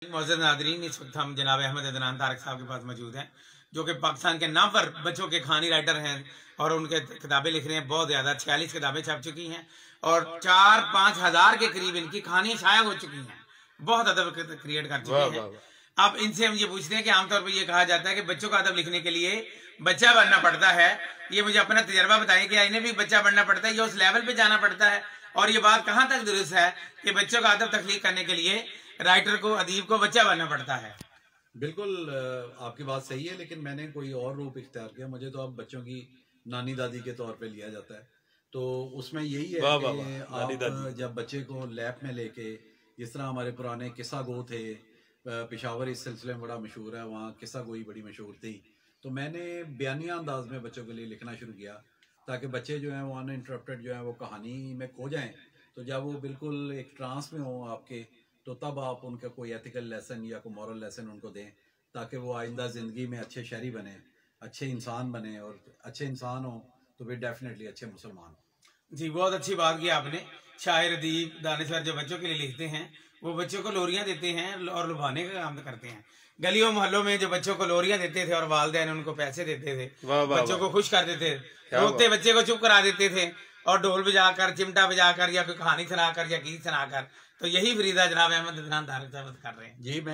मौजूद नादरीन, इस वक्त हम जनाब अहमद अदनान तारक साहब के पास मौजूद हैं, जो कि पाकिस्तान के नाम पर बच्चों के कहानी राइटर हैं और उनके किताबें लिख रहे हैं। बहुत ज़्यादा 46 किताबें छप चुकी हैं और 4-5 हज़ार के करीब इनकी कहानियाँ शाया हो चुकी हैं। बहुत अदब क्रिएट कर चुके हैं। अब इनसे हम ये पूछते हैं कि आमतौर पर ये कहा जाता है कि बच्चों का अदब लिखने के लिए बच्चा बनना पड़ता है। ये मुझे अपना तजर्बा बताएं कि इन्हें भी बच्चा बनना पड़ता है या उस लेवल पे जाना पड़ता है, और ये बात कहाँ तक दुरुस्त है कि बच्चों का अदब तख्लीक करने के लिए राइटर को, अदीब को बच्चा बनना पड़ता है? बिल्कुल आपकी बात सही है, लेकिन मैंने कोई और रूप इख्तियार किया। मुझे तो अब बच्चों की नानी दादी के तौर पे लिया जाता है। तो उसमें यही है कि आप जब बच्चे को लैब में लेके, जिस तरह हमारे पुराने किस्सा गो थे, पेशावर इस सिलसिले में बड़ा मशहूर है, वहाँ किस्सा गोई बड़ी मशहूर थी। तो मैंने बयानिया अंदाज में बच्चों के लिए लिखना शुरू किया ताकि बच्चे जो हैं वो अनइंटरप्टेड जो है वो कहानी में खो जाएं। तो जब वो बिल्कुल एक ट्रांस में हो आपके, तो तब आप उनका कोई एथिकल लेसन या कोई मॉरल लेसन उनको दें ताकि वो आइंदा ज़िंदगी में अच्छे शहरी बने, अच्छे इंसान बने, और अच्छे इंसान हो तो फिर डेफिनेटली अच्छे मुसलमान हो। जी, बहुत अच्छी बात की आपने। शायर, अदीब, दानिशवर जो बच्चों के लिए लिखते हैं वो बच्चों को लोरियां देते हैं और लुभाने का काम करते हैं। गलियों मोहल्लों में जो बच्चों को लोरियां देते थे और वालिदैन उनको पैसे देते थे, बच्चों को खुश कर देते थे, रोते बच्चे को चुप करा देते थे, और ढोल बजाकर, चिमटा बजाकर या कोई कहानी सुनाकर या गीत सुनाकर। तो यही फरीदा जनाब अहमद अदनान तारक साहब कर रहे हैं। जी,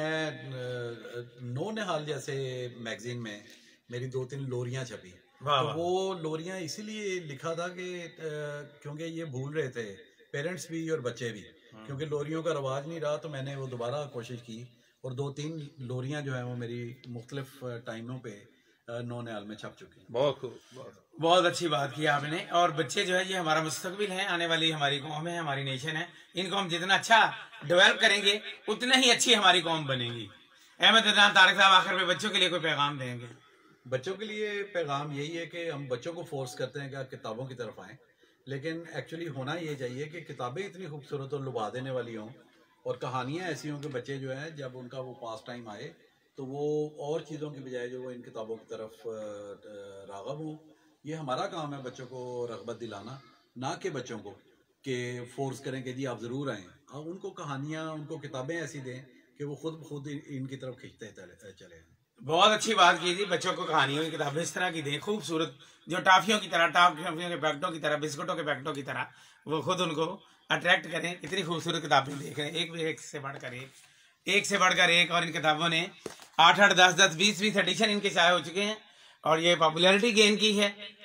मैं नो निहाल जैसे मैगजीन में मेरी 2-3 लोरियां छपी। तो वो लोरियां इसीलिए लिखा था कि क्योंकि ये भूल रहे थे पेरेंट्स भी और बच्चे भी, क्योंकि लोरियों का रवाज नहीं रहा। तो मैंने वो दोबारा कोशिश की और 2-3 लोरियां जो है वो मेरी मुख्तलिफ टाइमों पे नो निहाल में छप चुकी हैं। बहुत खूब, बहुत अच्छी बात की आपने। और बच्चे जो है ये हमारा मुस्तकबिल है, आने वाली हमारी कौम है, हमारी नेशन है। इनको हम जितना अच्छा डेवलप करेंगे उतने ही अच्छी हमारी कौम बनेगी। अहमद अदनान तारक साहब, आखिर में बच्चों के लिए कोई पैगाम देंगे? बच्चों के लिए पैगाम यही है कि हम बच्चों को फोर्स करते हैं कि आप किताबों की तरफ आएँ, लेकिन एक्चुअली होना ये चाहिए कि किताबें इतनी खूबसूरत और लुभा देने वाली हों और कहानियाँ ऐसी हों कि बच्चे जो हैं जब उनका वो पास टाइम आए तो वो और चीज़ों की बजाय जो वो इन किताबों की तरफ राग़ब हों। ये हमारा काम है बच्चों को रग़बत दिलाना, ना कि बच्चों को कि फोर्स करें कि जी आप ज़रूर आएँ। आप उनको कहानियाँ, उनको किताबें ऐसी दें कि वो खुद इनकी तरफ खींचते चले। बहुत अच्छी बात की थी। बच्चों को कहानियों की किताबें इस तरह की दें, खूबसूरत, जो टॉफियों की तरह, टॉफियों के पैकेटों की तरह, बिस्कुटों के पैकेटों की तरह, वो खुद उनको अट्रैक्ट करें। इतनी खूबसूरत किताबें देख रहे हैं, एक से बढ़कर एक। और इन किताबों ने 8-8, 10-10, 20-20 एडिशन इनके शाये हो चुके हैं और ये पॉपुलैरिटी गेन की है।